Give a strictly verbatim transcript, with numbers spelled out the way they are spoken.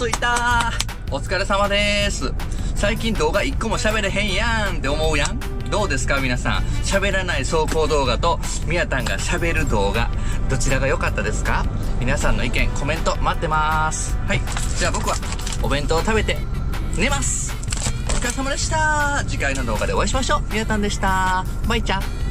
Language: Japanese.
着いたー。お疲れ様でーす。最近動画いっこも喋れへんやんって思うやん。どうですか皆さん。喋らない走行動画とみやたんが喋る動画、どちらが良かったですか？皆さんの意見コメント待ってまーす。はい、じゃあ僕はお弁当を食べて寝ます。お疲れ様でした。次回の動画でお会いしましょう。みやたんでした。バイチャー。